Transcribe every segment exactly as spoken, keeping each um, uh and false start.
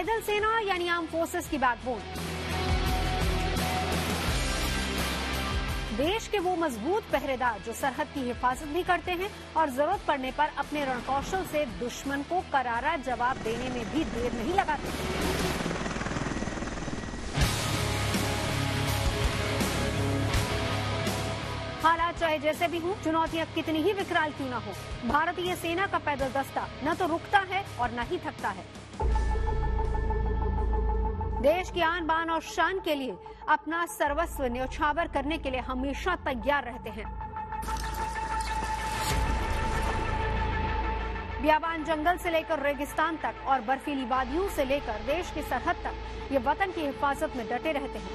पैदल सेना यानी आर्म फोर्सेस की बैकबोन। देश के वो मजबूत पहरेदार जो सरहद की हिफाजत भी करते हैं और जरूरत पड़ने पर अपने रणकौशल से दुश्मन को करारा जवाब देने में भी देर नहीं लगाते। हालात चाहे जैसे भी हों, चुनौतियां कितनी ही विकराल क्यों न हो, भारतीय सेना का पैदल दस्ता न तो रुकता है और न ही थकता है। देश की आन बान और शान के लिए अपना सर्वस्व न्यौछावर करने के लिए हमेशा तैयार रहते हैं। बियाबान जंगल से लेकर रेगिस्तान तक और बर्फीली वादियों से लेकर देश की सरहद तक ये वतन की हिफाजत में डटे रहते हैं।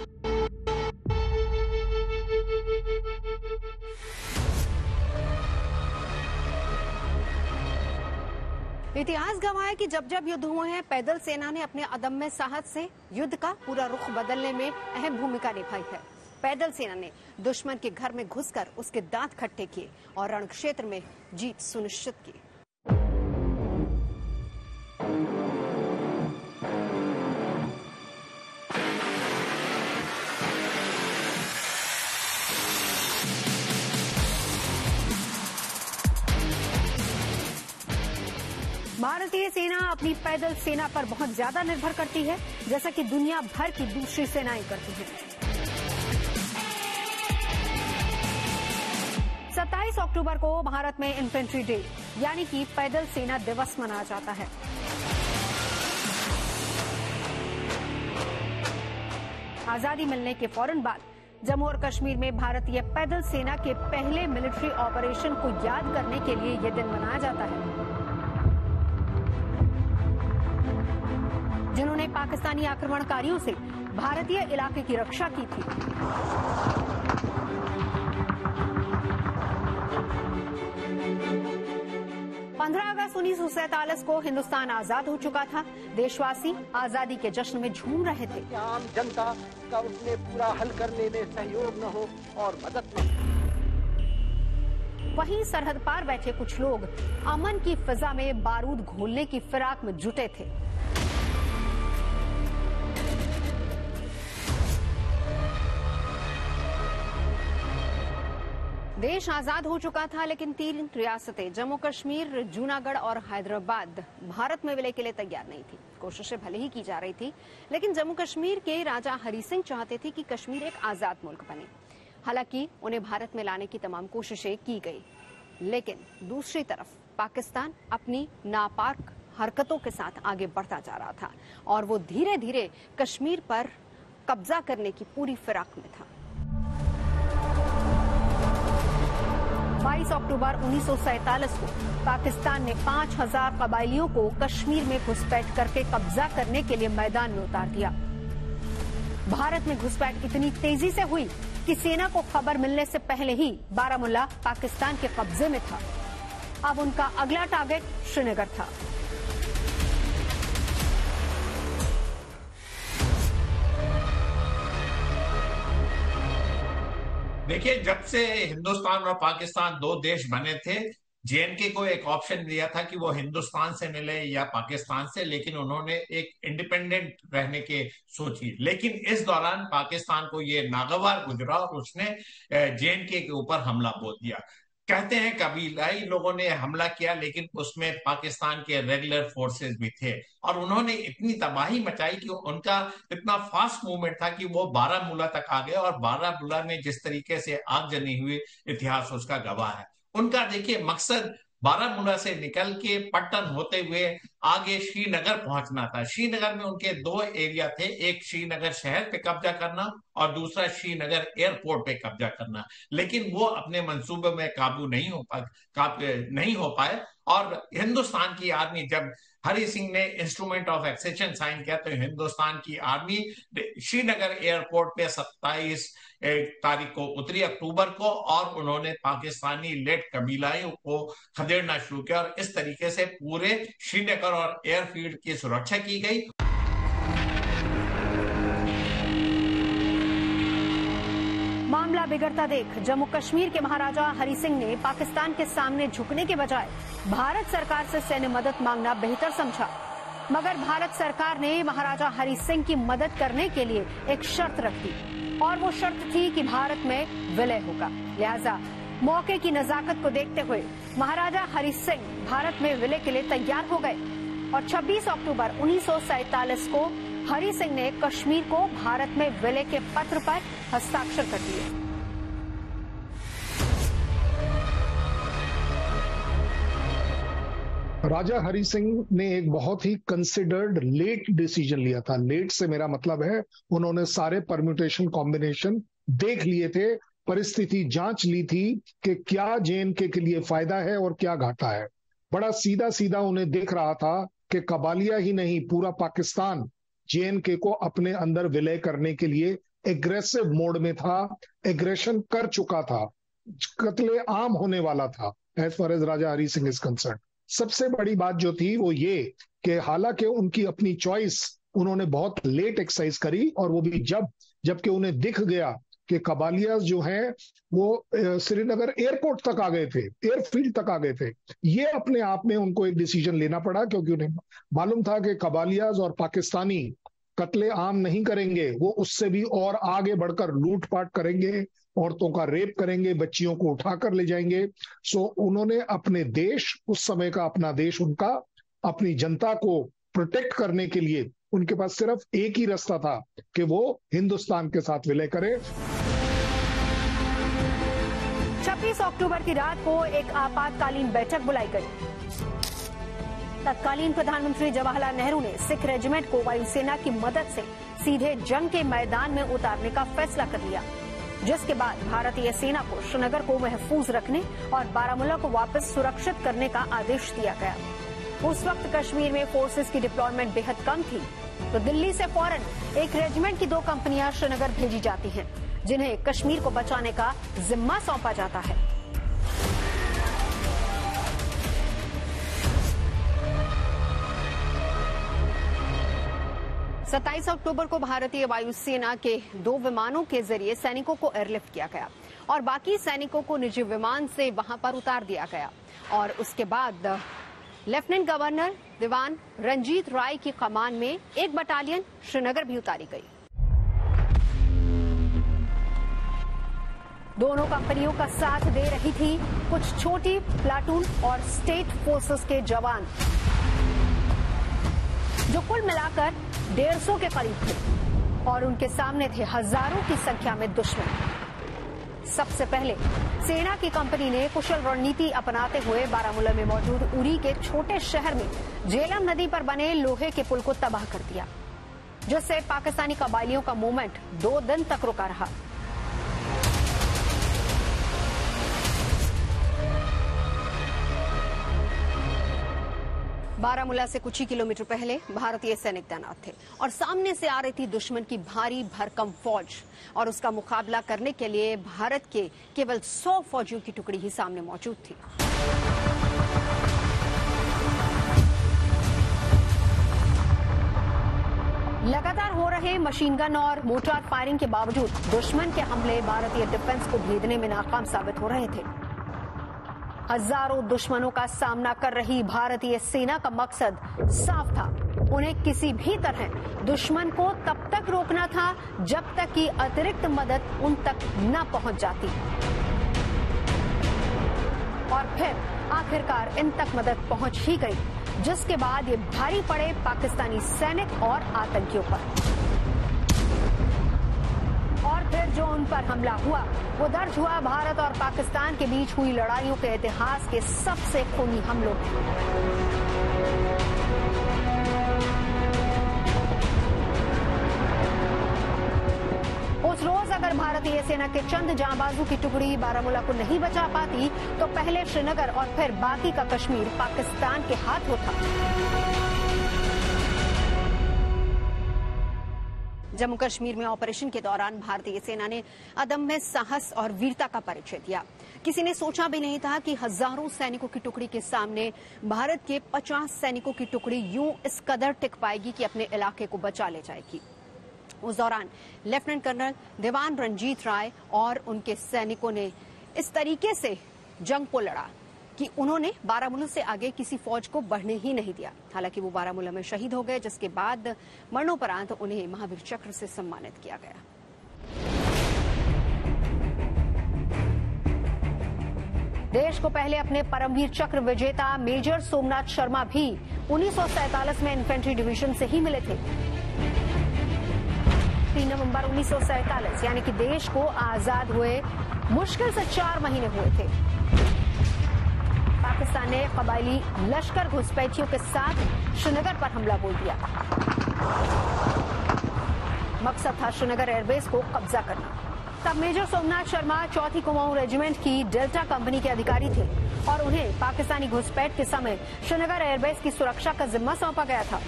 इतिहास गवाह है कि जब जब युद्ध हुए हैं, पैदल सेना ने अपने अदम्य साहस से युद्ध का पूरा रुख बदलने में अहम भूमिका निभाई है। पैदल सेना ने दुश्मन के घर में घुसकर उसके दांत खट्टे किए और रण क्षेत्र में जीत सुनिश्चित की। भारतीय सेना अपनी पैदल सेना पर बहुत ज्यादा निर्भर करती है, जैसा कि दुनिया भर की दूसरी सेनाएं करती हैं। सत्ताईस अक्टूबर को भारत में इन्फेंट्री डे यानी कि पैदल सेना दिवस मनाया जाता है। आजादी मिलने के फौरन बाद जम्मू और कश्मीर में भारतीय पैदल सेना के पहले मिलिट्री ऑपरेशन को याद करने के लिए यह दिन मनाया जाता है, जिन्होंने पाकिस्तानी आक्रमणकारियों से भारतीय इलाके की रक्षा की थी। पंद्रह अगस्त उन्नीस सौ सैतालीस को हिंदुस्तान आजाद हो चुका था। देशवासी आजादी के जश्न में झूम रहे थे। आम जनता का उसने पूरा हल करने में सहयोग न हो और मदद न हो। वहीं सरहद पार बैठे कुछ लोग अमन की फिजा में बारूद घोलने की फिराक में जुटे थे। देश आजाद हो चुका था, लेकिन तीन रियासतें जम्मू कश्मीर, जूनागढ़ और हैदराबाद भारत में विलय के लिए तैयार नहीं थी। कोशिशें भले ही की जा रही थी, लेकिन जम्मू कश्मीर के राजा हरि सिंह चाहते थे कि कश्मीर एक आजाद मुल्क बने। हालांकि उन्हें भारत में लाने की तमाम कोशिशें की गई, लेकिन दूसरी तरफ पाकिस्तान अपनी नापाक हरकतों के साथ आगे बढ़ता जा रहा था और वो धीरे धीरे कश्मीर पर कब्जा करने की पूरी फिराक में था। बाईस अक्टूबर उन्नीस सौ सैतालीस को पाकिस्तान ने पांच हजार कबायलियों को कश्मीर में घुसपैठ करके कब्जा करने के लिए मैदान में उतार दिया। भारत में घुसपैठ इतनी तेजी से हुई कि सेना को खबर मिलने से पहले ही बारामुल्ला पाकिस्तान के कब्जे में था। अब उनका अगला टारगेट श्रीनगर था। देखिए, जब से हिंदुस्तान और पाकिस्तान दो देश बने थे, जेएनके को एक ऑप्शन दिया था कि वो हिंदुस्तान से मिले या पाकिस्तान से, लेकिन उन्होंने एक इंडिपेंडेंट रहने की सोची। लेकिन इस दौरान पाकिस्तान को ये नागवार गुजरा और उसने जेएनके के ऊपर हमला बोल दिया। कहते हैं कबीलाई लोगों ने हमला किया, लेकिन उसमें पाकिस्तान के रेगुलर फोर्सेस भी थे और उन्होंने इतनी तबाही मचाई कि उनका इतना फास्ट मूवमेंट था कि वो बारामूला तक आ गए और बारामूला में जिस तरीके से आगजनी हुई, इतिहास उसका गवाह है। उनका देखिए मकसद बारामूला से निकल के पट्टन होते हुए आगे श्रीनगर पहुंचना था। श्रीनगर में उनके दो एरिया थे, एक श्रीनगर शहर पे कब्जा करना और दूसरा श्रीनगर एयरपोर्ट पे कब्जा करना, लेकिन वो अपने मंसूबे में काबू नहीं हो पा नहीं हो पाए। और हिंदुस्तान की आर्मी, जब हरि सिंह ने इंस्ट्रूमेंट ऑफ एक्सेशन साइन किया, तो हिंदुस्तान की आर्मी श्रीनगर एयरपोर्ट पे सत्ताईस तारीख को उतरी अक्टूबर को, और उन्होंने पाकिस्तानी लेड कबीलाइयों को खदेड़ना शुरू किया और इस तरीके से पूरे श्रीनगर और एयरफील्ड की सुरक्षा की गई। मामला बिगड़ता देख जम्मू कश्मीर के महाराजा हरि सिंह ने पाकिस्तान के सामने झुकने के बजाय भारत सरकार से सैन्य मदद मांगना बेहतर समझा। मगर भारत सरकार ने महाराजा हरि सिंह की मदद करने के लिए एक शर्त रख दी और वो शर्त थी कि भारत में विलय होगा। लिहाजा मौके की नजाकत को देखते हुए महाराजा हरि सिंह भारत में विलय के लिए तैयार हो गए और छब्बीस अक्टूबर उन्नीस सौ सैतालीस को हरि सिंह ने कश्मीर को भारत में विलय के पत्र पर हस्ताक्षर कर दिए। राजा हरि सिंह ने एक बहुत ही कंसिडर्ड लेट डिसीजन लिया था। लेट से मेरा मतलब है उन्होंने सारे परम्यूटेशन कॉम्बिनेशन देख लिए थे, परिस्थिति जांच ली थी कि क्या जे एंड के के लिए फायदा है और क्या घाटा है। बड़ा सीधा सीधा उन्हें देख रहा था कि कबालिया ही नहीं पूरा पाकिस्तान जे एंड के को अपने अंदर विलय करने के लिए एग्रेसिव मोड में था, एग्रेशन कर चुका था, कत्ले आम होने वाला था as far as Raja Hari Singh is concerned. सबसे बड़ी बात जो थी वो ये कि हालांकि उनकी अपनी चॉइस उन्होंने बहुत लेट एक्सरसाइज करी और वो भी जब जबकि उन्हें दिख गया कि कबालियाज जो हैं वो श्रीनगर एयरपोर्ट तक आ गए थे, एयरफील्ड तक आ गए थे। ये अपने आप में उनको एक डिसीजन लेना पड़ा क्योंकि उन्हें मालूम था कि कबालियाज और पाकिस्तानी कत्ले आम नहीं करेंगे, वो उससे भी और आगे बढ़कर लूटपाट करेंगे, औरतों का रेप करेंगे, बच्चियों को उठाकर ले जाएंगे। सो उन्होंने अपने देश, उस समय का अपना देश उनका, अपनी जनता को प्रोटेक्ट करने के लिए उनके पास सिर्फ एक ही रास्ता था कि वो हिंदुस्तान के साथ विलय करें। छब्बीस अक्टूबर की रात को एक आपातकालीन बैठक बुलाई गई। तत्कालीन प्रधानमंत्री जवाहरलाल नेहरू ने सिख रेजिमेंट को वायुसेना की मदद से सीधे जंग के मैदान में उतारने का फैसला कर लिया, जिसके बाद भारतीय सेना को श्रीनगर को महफूज रखने और बारामूला को वापस सुरक्षित करने का आदेश दिया गया। उस वक्त कश्मीर में फोर्सेस की डिप्लॉयमेंट बेहद कम थी, तो दिल्ली से फौरन एक रेजिमेंट की दो कंपनियां श्रीनगर भेजी जाती हैं, जिन्हें कश्मीर को बचाने का जिम्मा सौंपा जाता है। सत्ताईस अक्टूबर को भारतीय वायुसेना के दो विमानों के जरिए सैनिकों को एयरलिफ्ट किया गया और बाकी सैनिकों को निजी विमान से वहां पर उतार दिया गया और उसके बाद लेफ्टिनेंट गवर्नर दीवान रंजीत राय की कमान में एक बटालियन श्रीनगर भी उतारी गई। दोनों कंपनियों का साथ दे रही थी कुछ छोटी प्लाटून और स्टेट फोर्सेस के जवान, जो कुल मिलाकर डेढ़ सौ के करीब थे और उनके सामने थे हजारों की संख्या में दुश्मन। सबसे पहले सेना की कंपनी ने कुशल रणनीति अपनाते हुए बारामूला में मौजूद उरी के छोटे शहर में झेलम नदी पर बने लोहे के पुल को तबाह कर दिया, जिससे पाकिस्तानी कबायलियों का मूवमेंट दो दिन तक रुका रहा। बारामूला से कुछ ही किलोमीटर पहले भारतीय सैनिक तैनात थे और सामने से आ रही थी दुश्मन की भारी भरकम फौज और उसका मुकाबला करने के लिए भारत के केवल सौ फौजियों की टुकड़ी ही सामने मौजूद थी। लगातार हो रहे मशीन गन और मोर्टार फायरिंग के बावजूद दुश्मन के हमले भारतीय डिफेंस को भेदने में नाकाम साबित हो रहे थे। हजारों दुश्मनों का सामना कर रही भारतीय सेना का मकसद साफ था, उन्हें किसी भी तरह दुश्मन को तब तक रोकना था जब तक कि अतिरिक्त मदद उन तक न पहुंच जाती और फिर आखिरकार इन तक मदद पहुंच ही गई, जिसके बाद ये भारी पड़े पाकिस्तानी सैनिक और आतंकियों पर। और फिर जो उन पर हमला हुआ वो दर्ज हुआ भारत और पाकिस्तान के बीच हुई लड़ाइयों के इतिहास के सबसे खूनी हमलों में। उस रोज अगर भारतीय सेना के चंद जांबाजों की टुकड़ी बारामूला को नहीं बचा पाती तो पहले श्रीनगर और फिर बाकी का कश्मीर पाकिस्तान के हाथ होता। जम्मू कश्मीर में ऑपरेशन के दौरान भारतीय सेना ने अदम्य साहस और वीरता का परिचय दिया। किसी ने सोचा भी नहीं था कि हजारों सैनिकों की टुकड़ी के सामने भारत के पचास सैनिकों की टुकड़ी यूं इस कदर टिक पाएगी कि अपने इलाके को बचा ले जाएगी। उस दौरान लेफ्टिनेंट कर्नल दीवान रंजीत राय और उनके सैनिकों ने इस तरीके से जंग को लड़ा कि उन्होंने बारामूला से आगे किसी फौज को बढ़ने ही नहीं दिया। हालांकि वो बारामूला में शहीद हो गए, जिसके बाद मरणोपरांत उन्हें महावीर चक्र से सम्मानित किया गया। देश को पहले अपने परमवीर चक्र विजेता मेजर सोमनाथ शर्मा भी उन्नीस सौ सैंतालीस में इन्फेंट्री डिवीजन से ही मिले थे। तीन नवंबर उन्नीस सौ सैंतालीस यानी कि देश को आजाद हुए मुश्किल से चार महीने हुए थे। पाकिस्तान ने कबायली लश्कर घुसपैठियों के साथ श्रीनगर पर हमला बोल दिया। मकसद था श्रीनगर एयरबेस को कब्जा करना। तब मेजर सोमनाथ शर्मा चौथी कुमाऊं रेजिमेंट की डेल्टा कंपनी के अधिकारी थे और उन्हें पाकिस्तानी घुसपैठ के समय श्रीनगर एयरबेस की सुरक्षा का जिम्मा सौंपा गया था।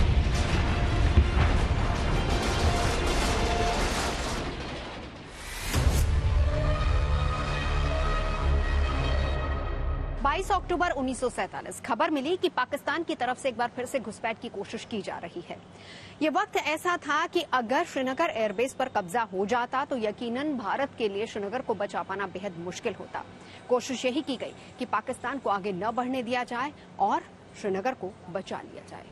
बाईस अक्टूबर उन्नीस सौ सैंतालीस खबर मिली कि पाकिस्तान की तरफ से एक बार फिर से घुसपैठ की कोशिश की जा रही है। ये वक्त ऐसा था कि अगर श्रीनगर एयरबेस पर कब्जा हो जाता तो यकीनन भारत के लिए श्रीनगर को बचा पाना बेहद मुश्किल होता। कोशिश यही की गई कि पाकिस्तान को आगे न बढ़ने दिया जाए और श्रीनगर को बचा लिया जाए।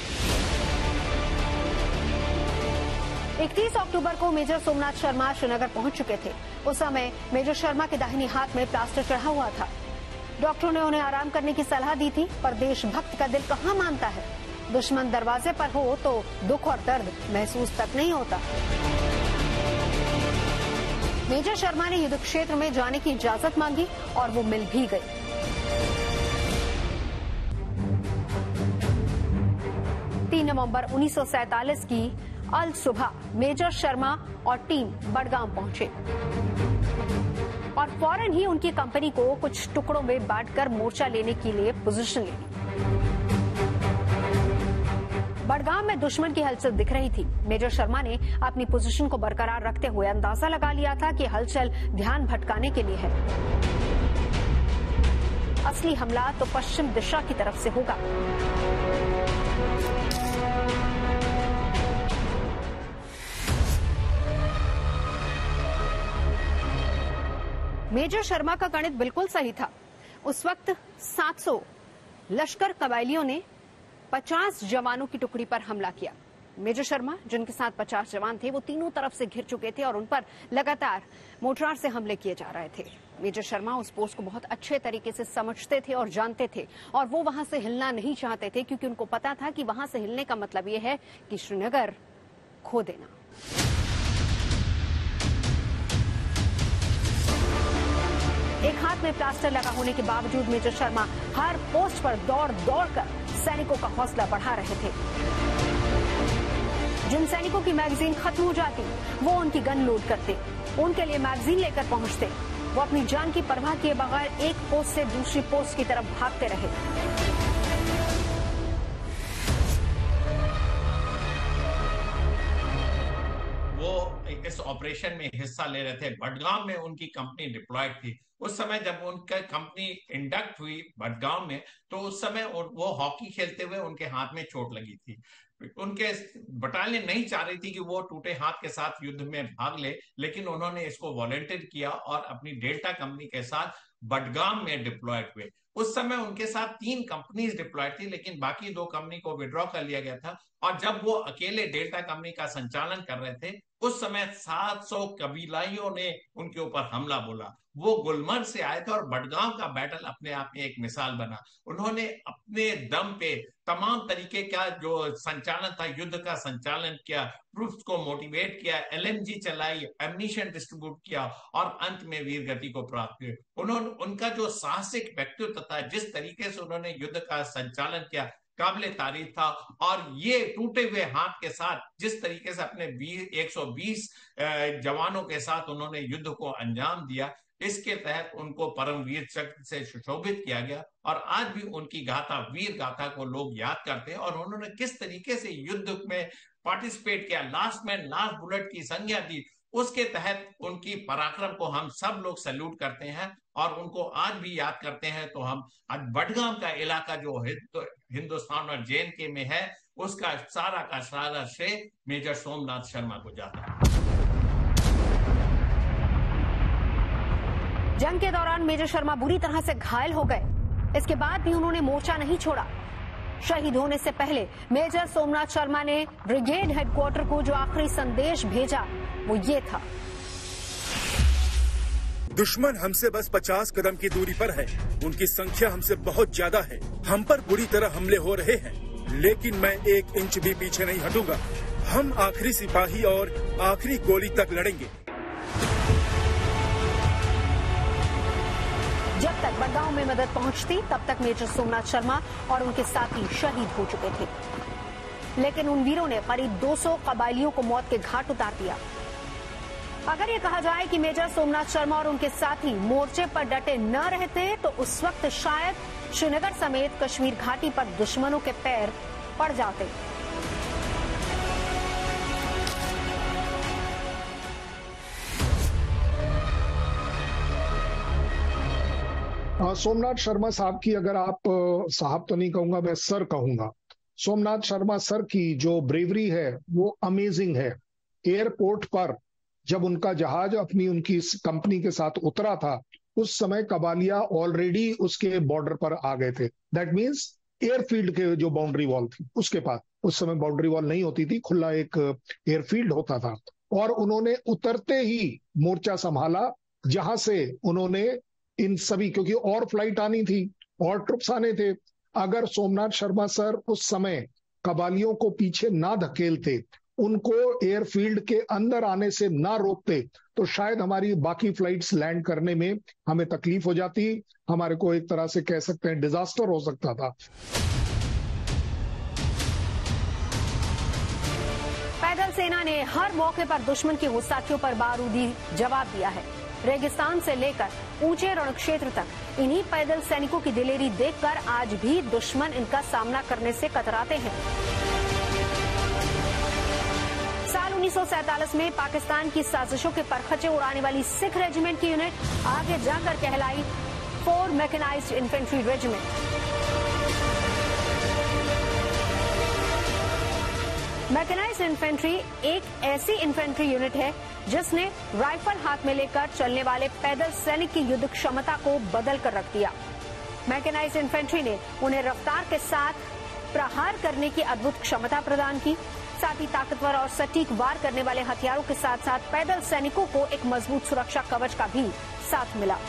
इकतीस अक्टूबर को मेजर सोमनाथ शर्मा श्रीनगर पहुंच चुके थे। उस समय मेजर शर्मा के दाहिनी हाथ में प्लास्टर चढ़ा हुआ था। डॉक्टरों ने उन्हें आराम करने की सलाह दी थी, पर देशभक्त का दिल कहाँ मानता है। दुश्मन दरवाजे पर हो तो दुख और दर्द महसूस तक नहीं होता। मेजर शर्मा ने युद्ध क्षेत्र में जाने की इजाजत मांगी और वो मिल भी गई। तीन नवंबर उन्नीस सौ सैंतालीस की अल सुबह मेजर शर्मा और टीम बडगाम पहुंचे और फौरन ही उनकी कंपनी को कुछ टुकड़ों में बांटकर मोर्चा लेने के लिए पोजीशन ले ली। बडगाम में दुश्मन की हलचल दिख रही थी। मेजर शर्मा ने अपनी पोजीशन को बरकरार रखते हुए अंदाजा लगा लिया था कि हलचल ध्यान भटकाने के लिए है। असली हमला तो पश्चिम दिशा की तरफ से होगा। मेजर शर्मा का गणित बिल्कुल सही था। उस वक्त सात सौ लश्कर कबायलियों ने पचास जवानों की टुकड़ी पर हमला किया। मेजर शर्मा, जिनके साथ पचास जवान थे, वो तीनों तरफ से घिर चुके थे और उन पर लगातार मोर्टार से हमले किए जा रहे थे। मेजर शर्मा उस पोस्ट को बहुत अच्छे तरीके से समझते थे और जानते थे और वो वहां से हिलना नहीं चाहते थे, क्योंकि उनको पता था कि वहां से हिलने का मतलब ये है कि श्रीनगर खो देना। एक हाथ में प्लास्टर लगा होने के बावजूद मेजर शर्मा हर पोस्ट पर दौड़ दौड़ कर सैनिकों का हौसला बढ़ा रहे थे। जिन सैनिकों की मैगजीन खत्म हो जाती वो उनकी गन लोड करते, उनके लिए मैगजीन लेकर पहुंचते। वो अपनी जान की परवाह किए बगैर एक पोस्ट से दूसरी पोस्ट की तरफ भागते रहे। इस ऑपरेशन में हिस्सा ले रहे थे। बडगाम में उनकी कंपनी डिप्लॉयड थी। उस समय जब उनका कंपनी इंडक्ट हुई बडगाम में, तो उस समय वो हॉकी खेलते हुए उनके हाथ में चोट लगी थी। उनके बटालियन नहीं चाह रही थी कि वो टूटे हाथ के साथ युद्ध में भाग ले, लेकिन उन्होंने इसको वॉलंटियर किया और अपनी डेल्टा कंपनी के साथ बडगाम में डिप्लॉयड हुए। उस समय उनके साथ तीन कंपनीज डिप्लॉयड थी, लेकिन बाकी दो कंपनी को विड्रॉ कर लिया गया था। और जब वो अकेले डेल्टा कंपनी का संचालन कर रहे थे, उस समय सात सौ कबीलाइयों ने उनके ऊपर हमला बोला। वो गुलमर्ग से आए थे और बडगाम का बैटल अपने आप में एक मिसाल बना। उन्होंने अपने दम पे तमाम तरीके का जो संचालन था, युद्ध का संचालन किया, ट्रूप्स को मोटिवेट किया, एलएमजी चलाई, एम्यूनिशन डिस्ट्रीब्यूट किया और अंत में वीर गति को प्राप्त हुए। उन्होंने उनका जो साहसिक व्यक्तित्व था, जिस तरीके से उन्होंने युद्ध का संचालन किया, काबिले तारीफ था। और ये टूटे हुए हाथ के साथ जिस तरीके से अपने एक सौ बीस जवानों के साथ उन्होंने युद्ध को अंजाम दिया, इसके तहत उनको परमवीर चक्र से सुशोभित किया गया। और आज भी उनकी गाथा, वीर गाथा को लोग याद करते हैं। और उन्होंने किस तरीके से युद्ध में पार्टिसिपेट किया, लास्ट मैन लास्ट बुलेट की संज्ञा दी, उसके तहत उनकी पराक्रम को हम सब लोग सैल्यूट करते हैं और उनको आज भी याद करते हैं। तो हम आज बडगाम का इलाका जो हिंदुस्तान और जे एंड के में है, उसका सारा का सारा श्रेय मेजर सोमनाथ शर्मा को जाता है। जंग के दौरान मेजर शर्मा बुरी तरह से घायल हो गए। इसके बाद भी उन्होंने मोर्चा नहीं छोड़ा। शहीद होने से पहले मेजर सोमनाथ शर्मा ने ब्रिगेड हेडक्वार्टर को जो आखिरी संदेश भेजा वो ये था। दुश्मन हमसे बस पचास कदम की दूरी पर है, उनकी संख्या हमसे बहुत ज्यादा है, हम पर बुरी तरह हमले हो रहे हैं, लेकिन मैं एक इंच भी पीछे नहीं हटूंगा। हम आखिरी सिपाही और आखिरी गोली तक लड़ेंगे। जब तक बड़गांव में मदद पहुंचती तब तक मेजर सोमनाथ शर्मा और उनके साथी शहीद हो चुके थे, लेकिन उन वीरों ने करीब दो सौ कबायलियों को मौत के घाट उतार दिया। अगर ये कहा जाए कि मेजर सोमनाथ शर्मा और उनके साथी मोर्चे पर डटे न रहते तो उस वक्त शायद श्रीनगर समेत कश्मीर घाटी पर दुश्मनों के पैर पड़ जाते। सोमनाथ शर्मा साहब की, अगर आप साहब तो नहीं कहूंगा, मैं सर कहूंगा, सोमनाथ शर्मा सर की जो ब्रेवरी है वो अमेजिंग है। एयरपोर्ट पर जब उनका जहाज अपनी उनकी कंपनी के साथ उतरा था, उस समय कबालिया ऑलरेडी उसके बॉर्डर पर आ गए थे। दैट मींस एयरफील्ड के जो बाउंड्री वॉल थी उसके पास, उस समय बाउंड्री वॉल नहीं होती थी, खुला एक एयरफील्ड होता था, और उन्होंने उतरते ही मोर्चा संभाला, जहां से उन्होंने इन सभी, क्योंकि और फ्लाइट आनी थी और ट्रुप्स आने थे, अगर सोमनाथ शर्मा सर उस समय कबालियों को पीछे ना धकेलते, उनको एयरफील्ड के अंदर आने से ना रोकते, तो शायद हमारी बाकी फ्लाइट्स लैंड करने में हमें तकलीफ हो जाती, हमारे को एक तरह से कह सकते हैं डिजास्टर हो सकता था। पैदल सेना ने हर मौके पर दुश्मन की घुसपैठियों पर बारूदी जवाब दिया है। रेगिस्तान से लेकर ऊंचे रणक्षेत्र तक इन्हीं पैदल सैनिकों की दिलेरी देखकर आज भी दुश्मन इनका सामना करने से कतराते हैं। साल उन्नीस सौ सैंतालीस में पाकिस्तान की साजिशों के परखचे उड़ाने वाली सिख रेजिमेंट की यूनिट आगे जाकर कहलाई four mechanised infantry regiment. Mechanised infantry एक ऐसी इन्फेंट्री यूनिट है जिसने राइफल हाथ में लेकर चलने वाले पैदल सैनिक की युद्ध क्षमता को बदल कर रख दिया। मैकेनाइज्ड इन्फेंट्री ने उन्हें रफ्तार के साथ प्रहार करने की अद्भुत क्षमता प्रदान की, साथ ही ताकतवर और सटीक वार करने वाले हथियारों के साथ साथ पैदल सैनिकों को एक मजबूत सुरक्षा कवच का भी साथ मिला।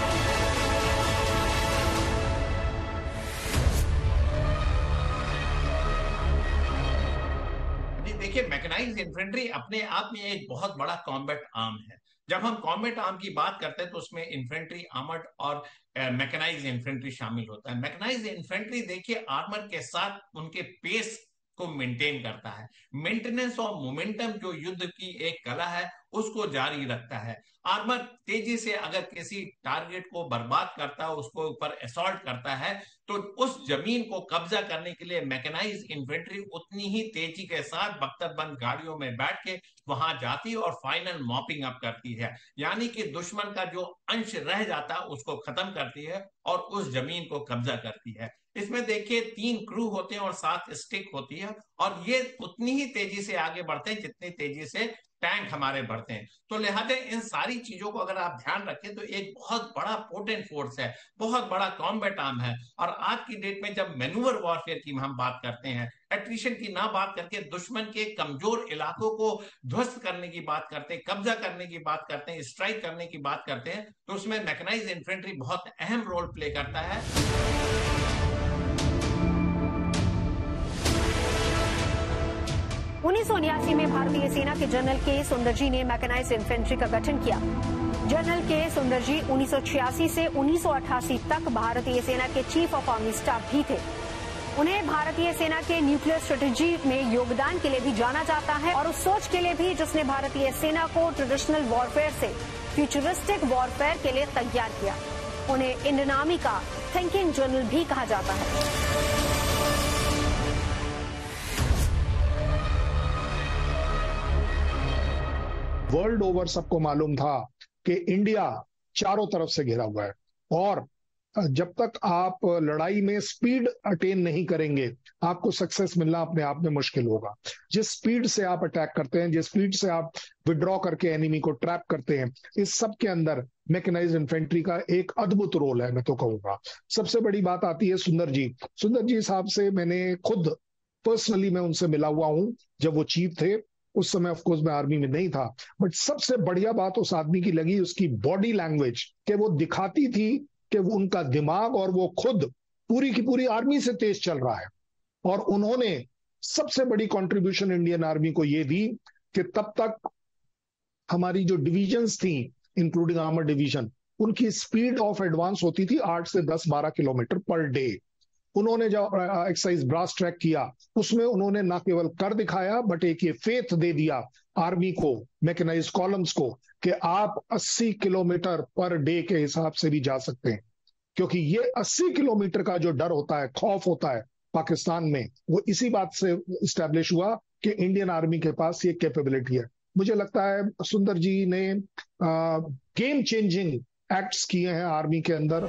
देखिए, मैकेनाइज्ड इन्फेंट्री अपने आप में एक बहुत बड़ा कॉम्बैट आर्म है। जब हम कॉम्बैट आर्म की बात करते हैं तो उसमें इन्फेंट्री, आर्मर्ड और मैकेनाइज्ड इन्फेंट्री शामिल होता है। मैकेनाइज्ड इन्फेंट्री देखिए आर्मर के साथ उनके पेस को मेंटेन करता है। मेंटेनेंस और मोमेंटम जो युद्ध की एक कला है उसको जारी रखता है। आर्मर तेजी से अगर किसी टारगेट को बर्बाद करता है, उसको ऊपर असॉल्ट करता है, तो उस जमीन को कब्जा करने के लिए मैकेनाइज्ड इन्फेंट्री उतनी ही तेजी के साथ बख्तरबंद गाड़ियों में बैठ के वहां जाती है और फाइनल मॉपिंग अप करती है, यानी कि दुश्मन का जो अंश रह जाता है उसको खत्म करती है और उस जमीन को कब्जा करती है। इसमें देखिए तीन क्रू होते हैं और सात स्टिक होती है, और ये उतनी ही तेजी से आगे बढ़ते हैं जितनी तेजी से टैंक हमारे बढ़ते हैं। तो लिहाजा इन सारी चीजों को अगर आप ध्यान रखें तो एक बहुत बड़ा पोटेंट फोर्स है, बहुत बड़ा कॉम्बैट आर्म है। और आज की डेट में जब मैन्यूवर वॉरफेयर की हम बात करते हैं, एट्रिशन की ना बात करके दुश्मन के कमजोर इलाकों को ध्वस्त करने की बात करते हैं, कब्जा करने की बात करते हैं, स्ट्राइक करने की बात करते हैं, तो उसमें मैकेनाइज्ड इन्फेंट्री बहुत अहम रोल प्ले करता है। उन्नीस सौ उन्यासी में भारतीय सेना के जनरल के सुंदरजी ने मैकेनाइज्ड इन्फेंट्री का गठन किया। जनरल के सुंदरजी उन्नीस सौ छियासी से उन्नीस सौ अट्ठासी तक भारतीय सेना के चीफ ऑफ आर्मी स्टाफ भी थे। उन्हें भारतीय सेना के न्यूक्लियर स्ट्रेटेजी में योगदान के लिए भी जाना जाता है और उस सोच के लिए भी जिसने भारतीय सेना को ट्रेडिशनल वॉरफेयर से फ्यूचरिस्टिक वॉरफेयर के लिए तैयार किया। उन्हें इंडियन आर्मी का थिंकिंग जनरल भी कहा जाता है। वर्ल्ड ओवर सबको मालूम था कि इंडिया चारों तरफ से घिरा हुआ है और जब तक आप लड़ाई में स्पीड अटेन नहीं करेंगे, आपको सक्सेस मिलना अपने आप में मुश्किल होगा। जिस स्पीड से आप अटैक करते हैं, जिस स्पीड से आप विड्रॉ करके एनिमी को ट्रैप करते हैं, इस सब के अंदर मैकेनाइज्ड इन्फेंट्री का एक अद्भुत रोल है, मैं तो कहूंगा। सबसे बड़ी बात आती है सुंदर जी। सुंदर जी साहब से मैंने खुद पर्सनली मैं उनसे मिला हुआ हूं जब वो चीफ थे। उस समय ऑफ कोर्स मैं आर्मी में नहीं था, बट सबसे बढ़िया बात उस आदमी की लगी उसकी बॉडी लैंग्वेज, कि वो दिखाती थी कि वो उनका दिमाग और वो खुद पूरी की पूरी आर्मी से तेज चल रहा है। और उन्होंने सबसे बड़ी कंट्रीब्यूशन इंडियन आर्मी को ये दी कि तब तक हमारी जो डिविजन्स थी, इंक्लूडिंग आर्मर डिवीजन, उनकी स्पीड ऑफ एडवांस होती थी आठ से दस बारह किलोमीटर पर डे। उन्होंने जो एक्सरसाइज ब्रास ट्रैक किया, उसमें उन्होंने ना केवल कर दिखाया, बट एक ये फेथ दे दिया आर्मी को, मैकेनाइज्ड कॉलम्स को, कि आप अस्सी किलोमीटर पर डे के हिसाब से भी जा सकते हैं। क्योंकि ये अस्सी किलोमीटर का जो डर होता है, खौफ होता है पाकिस्तान में, वो इसी बात से इस्टेब्लिश हुआ कि इंडियन आर्मी के पास ये कैपेबिलिटी है। मुझे लगता है सुंदर जी ने गेम चेंजिंग एक्ट्स किए हैं आर्मी के अंदर।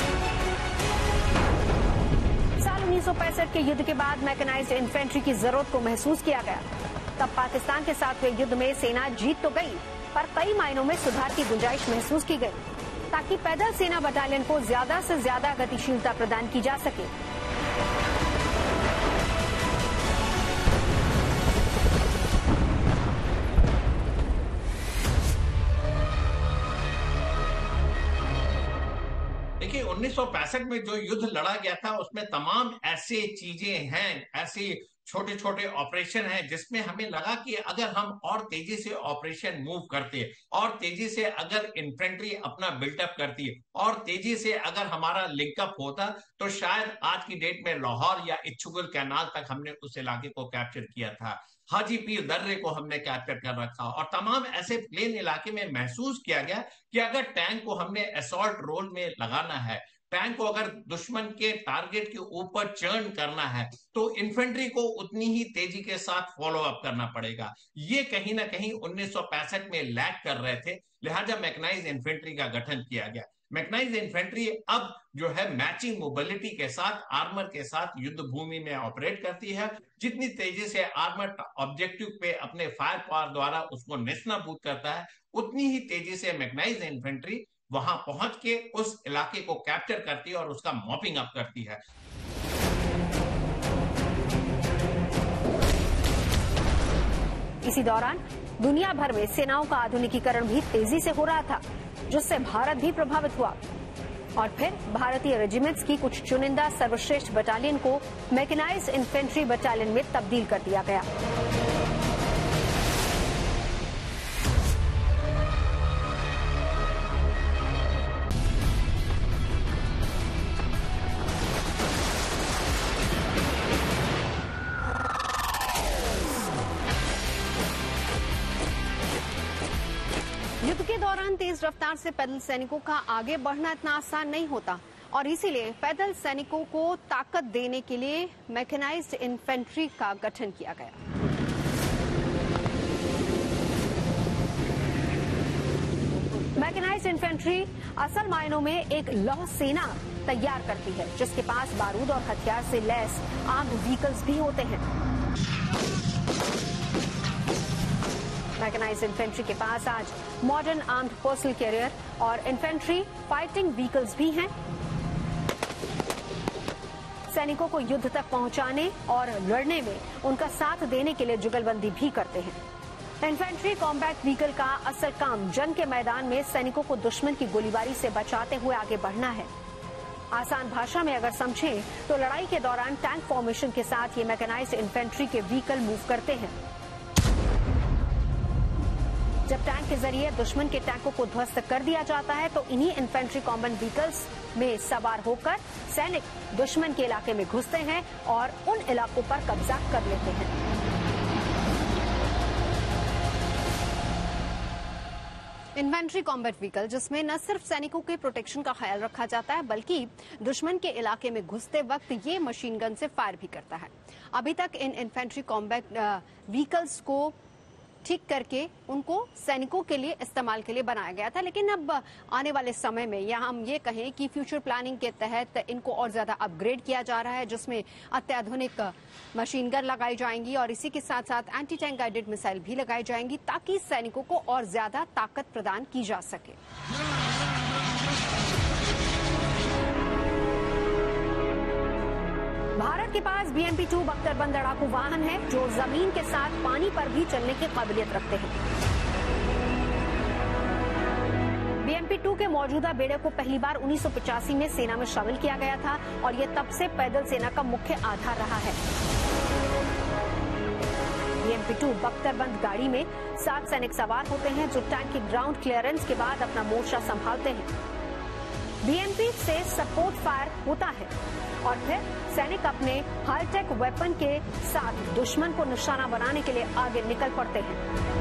साल उन्नीस सौ पैंसठ के युद्ध के बाद मैकेनाइज्ड इन्फेंट्री की जरूरत को महसूस किया गया। तब पाकिस्तान के साथ हुए युद्ध में सेना जीत तो गई, पर कई मायनों में सुधार की गुंजाइश महसूस की गई, ताकि पैदल सेना बटालियन को ज्यादा से ज्यादा गतिशीलता प्रदान की जा सके। देखिए, उन्नीस सौ पैंसठ में जो युद्ध लड़ा गया था उसमें तमाम ऐसे चीजें हैं, ऐसे छोटे छोटे ऑपरेशन हैं जिसमें हमें लगा कि अगर हम और तेजी से ऑपरेशन मूव करते, और तेजी से अगर इन्फेंट्री अपना बिल्टअप करती, और तेजी से अगर हमारा लिंकअप होता, तो शायद आज की डेट में लाहौर या इच्छुगुल कैनाल तक हमने उस इलाके को कैप्चर किया था, हाजी पीर दर्रे को हमने कैप्चर कर रखा, और तमाम ऐसे प्लेन इलाके में महसूस किया गया कि अगर टैंक को हमने असॉल्ट रोल में लगाना है, टैंक को अगर दुश्मन के टारगेट के ऊपर चर्न करना है, तो इन्फेंट्री को उतनी ही तेजी के साथ फॉलो अप करना पड़ेगा। ये कहीं ना कहीं उन्नीस सौ पैंसठ में लैग कर रहे थे, लिहाजा मैकेनाइज्ड इन्फेंट्री का गठन किया गया। मैकेनाइज्ड इन्फेंट्री अब जो है मैचिंग मोबिलिटी के साथ, आर्मर के साथ युद्ध भूमि में ऑपरेट करती है। जितनी तेजी से आर्मर ऑब्जेक्टिव पे अपने फायर पावर द्वारा उसको नेस्तनाबूद करता है, उतनी ही तेजी से मैकेनाइज्ड इन्फेंट्री वहां पहुंच के उस इलाके को कैप्चर करती है और उसका मॉपिंग अप करती है। इसी दौरान दुनिया भर में सेनाओं का आधुनिकीकरण भी तेजी से हो रहा था, जिससे भारत भी प्रभावित हुआ। और फिर भारतीय रेजिमेंट्स की कुछ चुनिंदा सर्वश्रेष्ठ बटालियन को मैकेनाइज्ड इन्फेंट्री बटालियन में तब्दील कर दिया गया। युद्ध के दौरान तेज रफ्तार से पैदल सैनिकों का आगे बढ़ना इतना आसान नहीं होता, और इसीलिए पैदल सैनिकों को ताकत देने के लिए मैकेनाइज्ड इन्फेंट्री का गठन किया गया। मैकेनाइज्ड इन्फेंट्री असल मायनों में एक लौह सेना तैयार करती है, जिसके पास बारूद और हथियार से लैस आर्म्ड व्हीकल्स भी होते हैं। मैकेनाइज्ड इन्फेंट्री के पास आज मॉडर्न आर्म्ड पर्सनल कैरियर और इन्फेंट्री फाइटिंग व्हीकल्स भी हैं। सैनिकों को युद्ध तक पहुंचाने और लड़ने में उनका साथ देने के लिए जुगलबंदी भी करते हैं। इन्फेंट्री कॉम्बैट व्हीकल का असल काम जंग के मैदान में सैनिकों को दुश्मन की गोलीबारी से बचाते हुए आगे बढ़ना है। आसान भाषा में अगर समझें तो लड़ाई के दौरान टैंक फॉर्मेशन के साथ ये मैकेनाइज्ड इन्फेंट्री के व्हीकल मूव करते हैं। जब टैंक के जरिए दुश्मन के टैंकों को ध्वस्त कर दिया जाता है, तो इन्हीं इन्फेंट्री कॉम्बैट व्हीकल्स में सवार होकर सैनिक दुश्मन के इलाके में घुसते हैं और उन इलाकों पर कब्जा कर लेते हैं। इन्फेंट्री कॉम्बैट व्हीकल, जिसमें न सिर्फ सैनिकों के प्रोटेक्शन का ख्याल रखा जाता है, बल्कि दुश्मन के इलाके में घुसते वक्त ये मशीन गन से फायर भी करता है। अभी तक इन इन्फेंट्री कॉम्बैट व्हीकल्स को ठीक करके उनको सैनिकों के लिए इस्तेमाल के लिए बनाया गया था। लेकिन अब आने वाले समय में या हम ये कहें कि फ्यूचर प्लानिंग के तहत इनको और ज्यादा अपग्रेड किया जा रहा है, जिसमें अत्याधुनिक मशीन गन लगाई जाएंगी और इसी के साथ साथ एंटी टैंक गाइडेड मिसाइल भी लगाई जाएंगी ताकि सैनिकों को और ज्यादा ताकत प्रदान की जा सके। भारत के पास बी एम पी टू बख्तरबंद लड़ाकू वाहन है जो जमीन के साथ पानी पर भी चलने की काबिलियत रखते हैं। बी एम पी टू के मौजूदा बेड़े को पहली बार उन्नीस सौ पचासी में सेना में शामिल किया गया था और ये तब से पैदल सेना का मुख्य आधार रहा है। बी एम पी टू बख्तरबंद गाड़ी में सात सैनिक सवार होते हैं जो टैंक की ग्राउंड क्लियरेंस के बाद अपना मोर्चा संभालते हैं। बी एम पी से सपोर्ट फायर होता है और फिर सैनिक अपने हाईटेक वेपन के साथ दुश्मन को निशाना बनाने के लिए आगे निकल पड़ते हैं।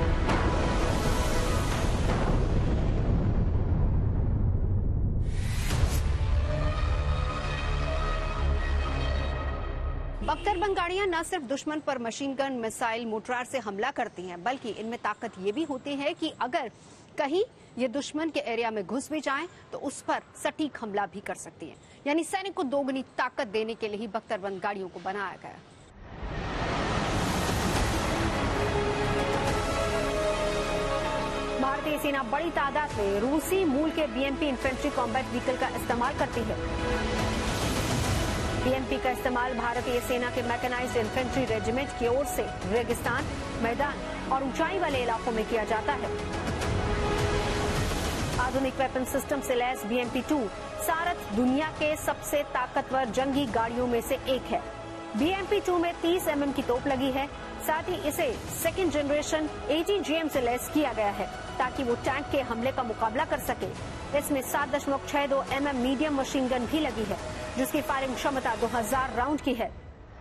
बख्तरबंद गाड़ियां न सिर्फ दुश्मन पर मशीन गन, मिसाइल, मोर्टार से हमला करती हैं, बल्कि इनमें ताकत ये भी होती है कि अगर कहीं ये दुश्मन के एरिया में घुस भी जाएं तो उस पर सटीक हमला भी कर सकती हैं। यानी सैनिक को दोगुनी ताकत देने के लिए ही बख्तरबंद गाड़ियों को बनाया गया। भारतीय सेना बड़ी तादाद में रूसी मूल के B M P infantry combat vehicle का इस्तेमाल करती है। बी एम पी का इस्तेमाल भारतीय सेना के मैकेनाइज्ड इन्फेंट्री रेजिमेंट की ओर से रेगिस्तान, मैदान और ऊंचाई वाले इलाकों में किया जाता है। आधुनिक वेपन सिस्टम से लैस B M P two Sarath दुनिया के सबसे ताकतवर जंगी गाड़ियों में से एक है। बी एम पी टू में तीस एम एम की तोप लगी है, साथ ही इसे सेकेंड जनरेशन अस्सी जी एम से लैस किया गया है ताकि वो टैंक के हमले का मुकाबला कर सके। इसमें सात दशमलव छह दो M M medium machine gun भी लगी है जिसकी फायरिंग क्षमता दो हजार राउंड की है।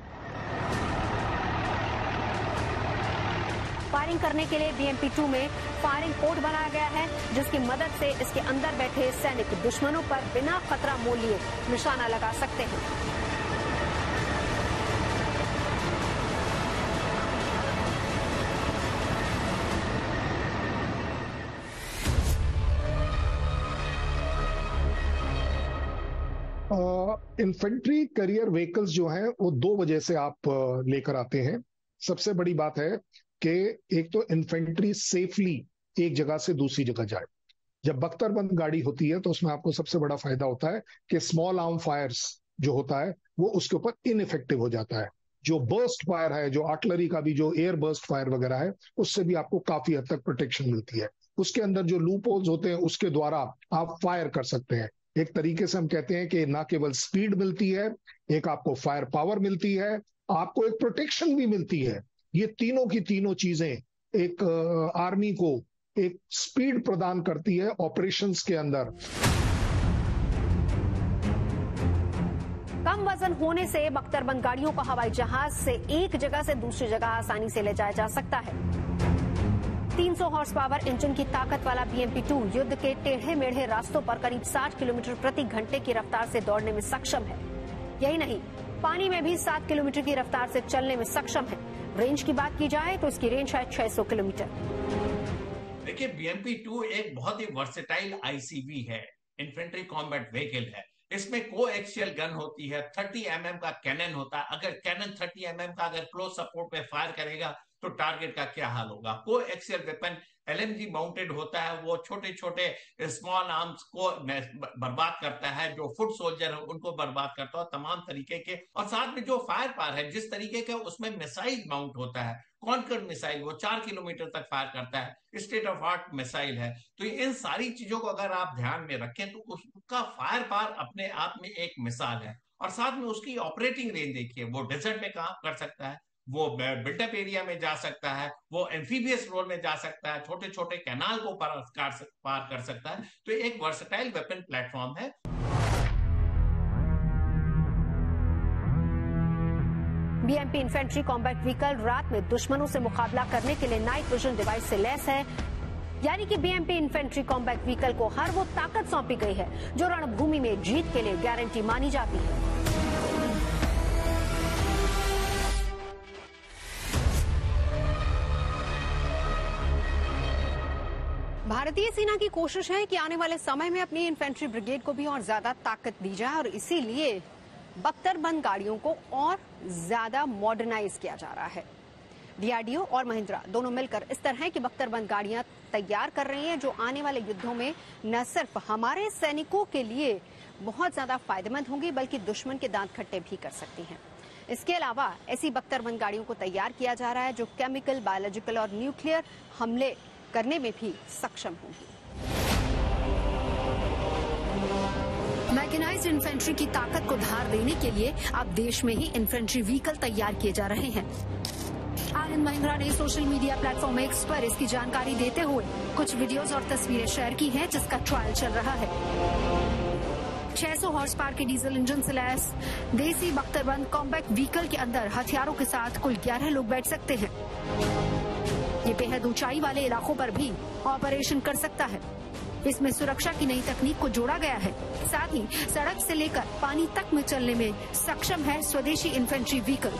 फायरिंग करने के लिए बी एम पी टू में फायरिंग पोर्ट बनाया गया है जिसकी मदद से इसके अंदर बैठे सैनिक दुश्मनों पर बिना खतरा मोल लिए निशाना लगा सकते हैं। इन्फेंट्री करियर व्हीकल्स जो हैं वो दो वजह से आप लेकर आते हैं। सबसे बड़ी बात है कि एक तो इन्फेंट्री सेफली एक जगह से दूसरी जगह जाए। जब बख्तरबंद गाड़ी होती है तो उसमें आपको सबसे बड़ा फायदा होता है कि स्मॉल आर्म फायर्स जो होता है वो उसके ऊपर इनइफेक्टिव हो जाता है। जो बर्स्ट फायर है, जो आर्टिलरी का भी जो एयर बर्स्ट फायर वगैरह है, उससे भी आपको काफी हद तक प्रोटेक्शन मिलती है। उसके अंदर जो लूप होल्स होते हैं उसके द्वारा आप फायर कर सकते हैं। एक तरीके से हम कहते हैं कि ना केवल स्पीड मिलती है, एक आपको फायर पावर मिलती है, आपको एक प्रोटेक्शन भी मिलती है। ये तीनों की तीनों चीजें एक आर्मी को एक स्पीड प्रदान करती है ऑपरेशंस के अंदर। कम वजन होने से बख्तरबंद गाड़ियों को हवाई जहाज से एक जगह से दूसरी जगह आसानी से ले जाया जा सकता है। तीन सौ हॉर्स पावर इंजन की ताकत वाला बी एम पी टू युद्ध के टेढ़े मेढ़े रास्तों पर करीब साठ किलोमीटर प्रति घंटे की रफ्तार से दौड़ने में सक्षम है। यही नहीं, पानी में भी सात किलोमीटर की रफ्तार से चलने में सक्षम है। रेंज की बात की जाए तो इसकी रेंज है छह सौ किलोमीटर। देखिए, बी एम पी टू एक बहुत ही वर्सेटाइल आई सी वी है, इन्फेंट्री कॉम्बैट व्हीकल है। इसमें को एक्सियल गन होती है, तीस एम एम का कैनन होता है। अगर कैनन तीस एम एम का अगर क्लोज सपोर्ट पे फायर करेगा तो टारगेट का क्या हाल होगा। Coaxial weapon L M G mounted होता है, वो छोटे छोटे स्मॉल आर्म्स को बर्बाद करता है, जो फुट सोल्जर है उनको बर्बाद करता है, तमाम तरीके के। और साथ में जो फायर पावर है, जिस तरीके का उसमें मिसाइल माउंट होता है, कॉन्कर मिसाइल, वो चार किलोमीटर तक फायर करता है, स्टेट ऑफ आर्ट मिसाइल है। तो इन सारी चीजों को अगर आप ध्यान में रखें तो उसका फायर पावर अपने आप में एक मिसाल है। और साथ में उसकी ऑपरेटिंग रेंज देखिए, वो डेजर्ट में काम कर सकता है, वो बिल्टअप एरिया में जा सकता है, वो एम्फीबियस रोल में जा सकता है, छोटे छोटे कैनाल को पार कर सकता है। तो एक वर्सेटाइल वेपन प्लेटफॉर्म है। B M P infantry combat vehicle रात में दुश्मनों से मुकाबला करने के लिए नाइट विजन डिवाइस से लैस है। यानी कि B M P infantry combat vehicle को हर वो ताकत सौंपी गई है जो रणभूमि में जीत के लिए गारंटी मानी जाती है। भारतीय सेना की कोशिश है कि आने वाले समय में अपनी इन्फेंट्री ब्रिगेड को भी और ज्यादा ताकत दी जाए और इसीलिए बख्तरबंद गाड़ियों को और ज्यादा मॉडर्नाइज किया जा रहा है। डीआरडीओ और महिंद्रा दोनों मिलकर इस तरह की बख्तरबंद गाड़ियां तैयार कर रही हैं जो आने वाले युद्धों में न सिर्फ हमारे सैनिकों के लिए बहुत ज्यादा फायदेमंद होंगी बल्कि दुश्मन के दांत खट्टे भी कर सकती हैं। इसके अलावा ऐसी बख्तरबंद गाड़ियों को तैयार किया जा रहा है जो केमिकल, बायोलॉजिकल और न्यूक्लियर हमले करने में भी सक्षम होंगी। मैकेनाइज्ड इन्फेंट्री की ताकत को धार देने के लिए अब देश में ही इन्फेंट्री व्हीकल तैयार किए जा रहे हैं। आनंद महिंद्रा ने सोशल मीडिया प्लेटफॉर्म एक्स पर इसकी जानकारी देते हुए कुछ वीडियोस और तस्वीरें शेयर की हैं जिसका ट्रायल चल रहा है। छह सौ हॉर्स पावर के डीजल इंजन से लैस देसी बख्तरबंद कॉम्पैक्ट व्हीकल के अंदर हथियारों के साथ कुल ग्यारह लोग बैठ सकते हैं। ये बेहद ऊंचाई वाले इलाकों पर भी ऑपरेशन कर सकता है। इसमें सुरक्षा की नई तकनीक को जोड़ा गया है। साथ ही सड़क से लेकर पानी तक में चलने में सक्षम है स्वदेशी इन्फेंट्री व्हीकल।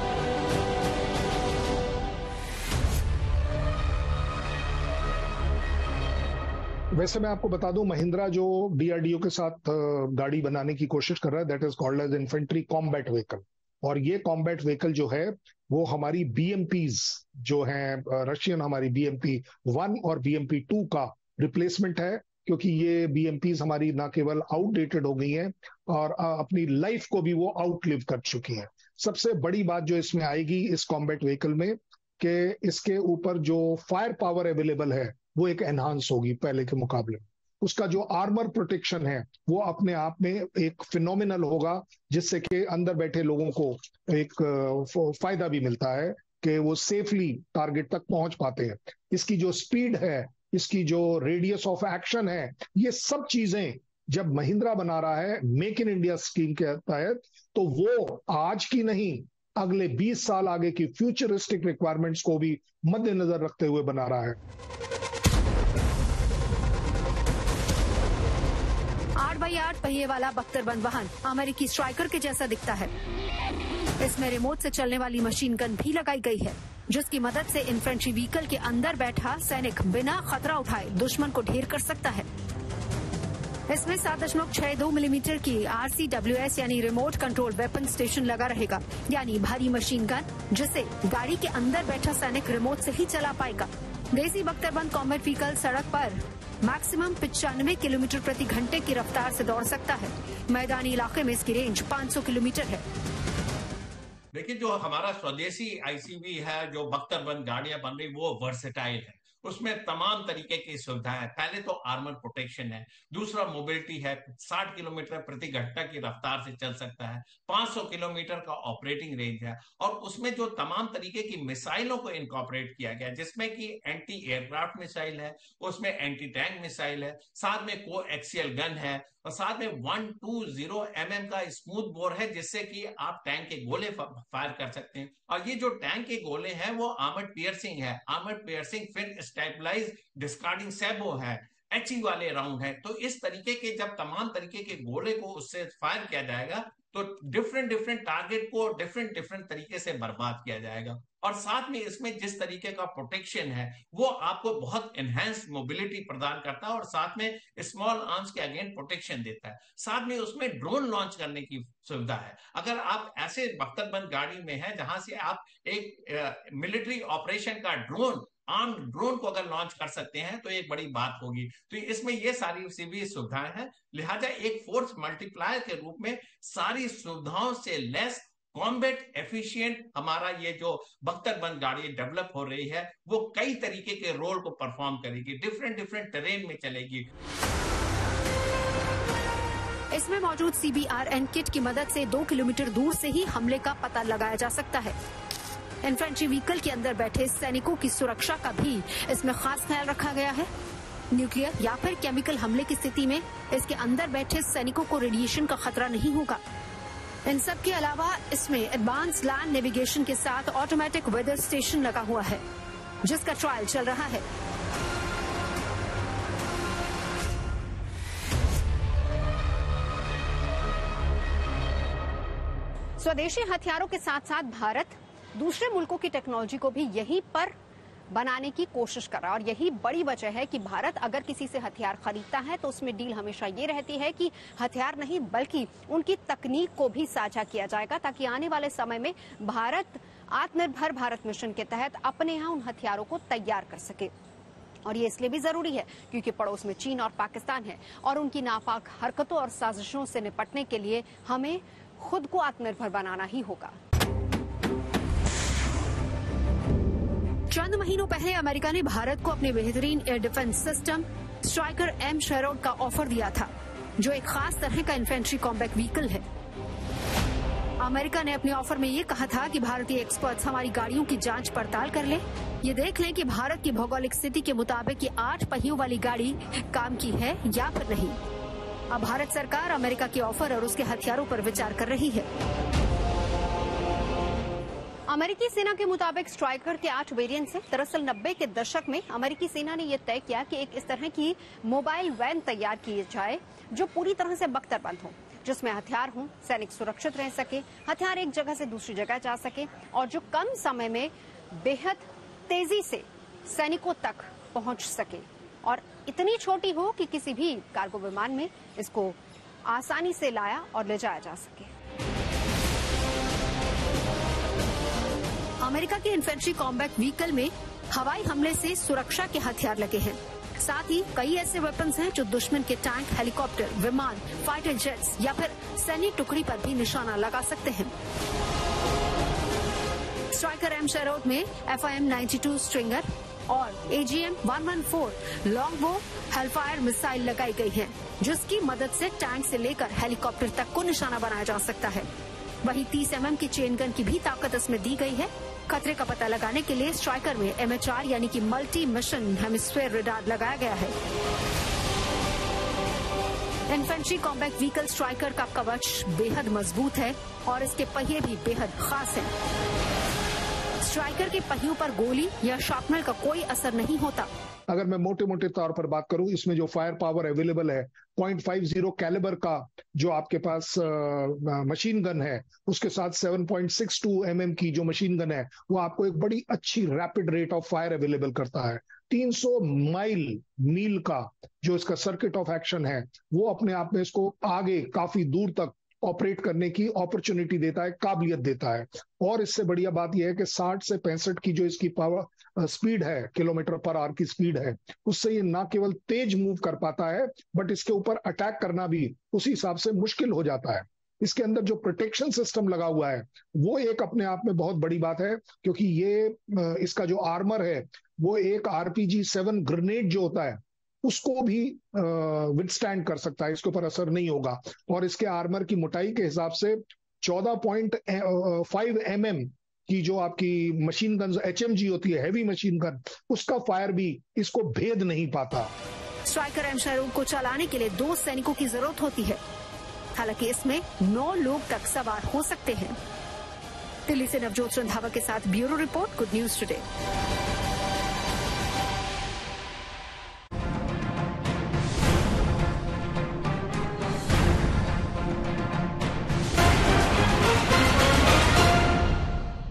वैसे मैं आपको बता दूं, महिंद्रा जो डीआरडीओ के साथ गाड़ी बनाने की कोशिश कर रहा है, that is called as infantry combat vehicle. और ये कॉम्बैट व्हीकल जो है वो हमारी बीएमपीज जो हैं, रशियन हमारी बीएमपी वन और बीएमपी टू का रिप्लेसमेंट है, क्योंकि ये बीएमपीज हमारी ना केवल आउटडेटेड हो गई हैं और अपनी लाइफ को भी वो आउटलिव कर चुकी हैं। सबसे बड़ी बात जो इसमें आएगी इस कॉम्बैट व्हीकल में कि इसके ऊपर जो फायर पावर अवेलेबल है वो एक एनहांस होगी पहले के मुकाबले। उसका जो आर्मर प्रोटेक्शन है वो अपने आप में एक फिनोमिनल होगा, जिससे कि अंदर बैठे लोगों को एक फायदा भी मिलता है कि वो सेफली टारगेट तक पहुंच पाते हैं। इसकी जो स्पीड है, इसकी जो रेडियस ऑफ एक्शन है, ये सब चीजें जब महिंद्रा बना रहा है मेक इन इंडिया स्कीम के तहत, तो वो आज की नहीं अगले बीस साल आगे की फ्यूचरिस्टिक रिक्वायरमेंट्स को भी मद्देनजर रखते हुए बना रहा है। आठ बाई आठ पहिए वाला बख्तरबंद वाहन अमेरिकी स्ट्राइकर के जैसा दिखता है। इसमें रिमोट से चलने वाली मशीन गन भी लगाई गई है, जिसकी मदद से इन्फेंट्री व्हीकल के अंदर बैठा सैनिक बिना खतरा उठाए दुश्मन को ढेर कर सकता है। इसमें सात दशमलव छह दो मिलीमीटर की आरसीडब्ल्यूएस यानी रिमोट कंट्रोल वेपन स्टेशन लगा रहेगा, यानी भारी मशीन गन जिसे गाड़ी के अंदर बैठा सैनिक रिमोट से ही चला पाएगा। देसी बख्तरबंद कॉम्बैट व्हीकल सड़क पर मैक्सिमम पिचानवे किलोमीटर प्रति घंटे की रफ्तार से दौड़ सकता है। मैदानी इलाके में इसकी रेंज पाँच सौ किलोमीटर है। देखिए, जो हमारा स्वदेशी आईसीवी है, जो बख्तरबंद गाड़ियां बन रही, वो वर्सेटाइल है। उसमें तमाम तरीके की सुविधाएं है। पहले तो आर्मर प्रोटेक्शन है, दूसरा मोबिलिटी है, साठ किलोमीटर प्रति घंटा की रफ्तार से चल सकता है, पाँच सौ किलोमीटर का ऑपरेटिंग रेंज है, और उसमें जो तमाम तरीके की मिसाइलों को इनकॉर्पोरेट किया गया, जिसमें कि एंटी एयरक्राफ्ट मिसाइल है, उसमें एंटी टैंक मिसाइल है, साथ में को एक्सियल गन है, और साथ में एक सौ बीस एम एम का स्मूथ बोर है, जिससे कि आप टैंक के गोले फायर कर सकते हैं। और ये जो टैंक के गोले हैं वो आर्मर्ड पियर्सिंग है, आर्मर्ड पियर्सिंग फिर स्टेबलाइज डिस्कार्डिंग सैबो है, एचई वाले राउंड है। तो इस तरीके के जब तमाम तरीके के गोले को उससे फायर किया जाएगा तो डिफरेंट डिफरेंट टारगेट को डिफरेंट डिफरेंट तरीके से बर्बाद किया जाएगा। और साथ में इसमें जिस तरीके का प्रोटेक्शन है वो आपको बहुत एनहेंस्ड मोबिलिटी प्रदान करता है, और साथ में स्मॉल आर्म्स के अगेंस्ट प्रोटेक्शन देता है। साथ में उसमें ड्रोन लॉन्च करने की सुविधा है। अगर आप ऐसे बख्तरबंद गाड़ी में है जहां से आप एक मिलिट्री ऑपरेशन का ड्रोन आर्म ड्रोन को अगर लॉन्च कर सकते हैं तो एक बड़ी बात होगी। तो इसमें ये सारी सीवी सुविधाएं हैं, लिहाजा एक फोर्स मल्टीप्लायर के रूप में सारी सुविधाओं से लेस कॉम्बैट एफिशिएंट हमारा ये जो बख्तरबंद गाड़ी डेवलप हो रही है वो कई तरीके के रोल को परफॉर्म करेगी, डिफरेंट डिफरेंट टेरेन में चलेगी। इसमें मौजूद सीबीआरएन किट की मदद से दो किलोमीटर दूर से ही हमले का पता लगाया जा सकता है। इन्फेंट्री व्हीकल के अंदर बैठे सैनिकों की सुरक्षा का भी इसमें खास ख्याल रखा गया है। न्यूक्लियर या फिर केमिकल हमले की स्थिति में इसके अंदर बैठे सैनिकों को रेडिएशन का खतरा नहीं होगा। इन सब के अलावा इसमें एडवांस लैंड नेविगेशन के साथ ऑटोमेटिक वेदर स्टेशन लगा हुआ है, जिसका ट्रायल चल रहा है। स्वदेशी हथियारों के साथ साथ भारत दूसरे मुल्कों की टेक्नोलॉजी को भी यहीं पर बनाने की कोशिश कर रहा है। और यही बड़ी वजह है कि भारत अगर किसी से हथियार खरीदता है तो उसमें डील हमेशा ये रहती है कि हथियार नहीं बल्कि उनकी तकनीक को भी साझा किया जाएगा, ताकि आने वाले समय में भारत आत्मनिर्भर भारत मिशन के तहत अपने यहाँ उन हथियारों को तैयार कर सके। और ये इसलिए भी जरूरी है क्योंकि पड़ोस में चीन और पाकिस्तान है और उनकी नापाक हरकतों और साजिशों से निपटने के लिए हमें खुद को आत्मनिर्भर बनाना ही होगा। चंद महीनों पहले अमेरिका ने भारत को अपने बेहतरीन air defence system Stryker M SHORAD का ऑफर दिया था, जो एक खास तरह का इन्फेंट्री कॉम्बैट व्हीकल है। अमेरिका ने अपने ऑफर में ये कहा था कि भारतीय एक्सपर्ट्स हमारी गाड़ियों की जांच पड़ताल कर ले, ये देख लें कि भारत की भौगोलिक स्थिति के मुताबिक ये आठ पहियों वाली गाड़ी काम की है या फिर नहीं। अब भारत सरकार अमेरिका के ऑफर और उसके हथियारों पर विचार कर रही है। अमेरिकी सेना के मुताबिक स्ट्राइकर के आठ वेरिएंट्स हैं। दरअसल नब्बे के दशक में अमेरिकी सेना ने यह तय किया कि एक इस तरह की मोबाइल वैन तैयार की जाए जो पूरी तरह से बख्तरबंद हो, जिसमें हथियार हों, सैनिक सुरक्षित रह सके, हथियार एक जगह से दूसरी जगह जा सके और जो कम समय में बेहद तेजी से सैनिकों तक पहुंच सके और इतनी छोटी हो कि किसी भी कार्गो विमान में इसको आसानी से लाया और ले जाया जा सके। अमेरिका के इन्फेंट्री कॉम्बैट व्हीकल में हवाई हमले से सुरक्षा के हथियार लगे हैं। साथ ही कई ऐसे वेपन्स हैं जो दुश्मन के टैंक, हेलीकॉप्टर, विमान, फाइटर जेट्स या फिर सैनिक टुकड़ी पर भी निशाना लगा सकते हैं। स्ट्राइकर एम शेरोड में F I M ninety two Stinger और A G M one one four Longbow Hellfire missile लगाई गई है, जिसकी मदद से टैंक से लेकर हेलीकॉप्टर तक को निशाना बनाया जा सकता है। वहीं तीस एम एम की चेन गन की भी ताकत इसमें दी गई है। खतरे का पता लगाने के लिए स्ट्राइकर में एम एच आर यानी कि मल्टी मिशन हेमिस्फीयर रडार लगाया गया है। इन्फेंट्री कॉम्बैट व्हीकल स्ट्राइकर का कवच बेहद मजबूत है और इसके पहिए भी बेहद खास हैं। स्ट्राइकर के पहियों पर गोली या शार्पनर का कोई असर नहीं होता। अगर मैं मोटे मोटे तौर पर बात करूं, इसमें जो फायर पावर अवेलेबल है पॉइंट फाइव जीरो कैलिबर का जो आपके पास मशीन गन है, उसके साथ seven point six two M M की जो मशीन गन है वो आपको एक बड़ी अच्छी rapid rate of fire available करता है। तीन सौ माइल मील का जो इसका सर्किट ऑफ एक्शन है वो अपने आप में इसको आगे काफी दूर तक ऑपरेट करने की अपॉर्चुनिटी देता है, काबिलियत देता है। और इससे बढ़िया बात यह है कि साठ से पैंसठ की जो इसकी पावर स्पीड है, किलोमीटर पर आवर की स्पीड है, उससे ये ना केवल तेज मूव कर पाता है बट इसके ऊपर अटैक करना भी उसी हिसाब से मुश्किल हो जाता है। इसके अंदर जो प्रोटेक्शन सिस्टम लगा हुआ है वो एक अपने आप में बहुत बड़ी बात है, क्योंकि ये इसका जो आर्मर है वो एक R P G seven grenade जो होता है उसको भी विथस्टैंड कर सकता है, इसके ऊपर असर नहीं होगा। और इसके आर्मर की मोटाई के हिसाब से चौदह पॉइंट फाइव एम एम की जो आपकी machine gun H M G होती है, हैवी मशीन गन, उसका फायर भी इसको भेद नहीं पाता। स्ट्राइकर एम शेरोड को चलाने के लिए दो सैनिकों की जरूरत होती है, हालांकि इसमें नौ लोग तक सवार हो सकते हैं। दिल्ली से नवजोत रंधावा के साथ bureau report, good news today.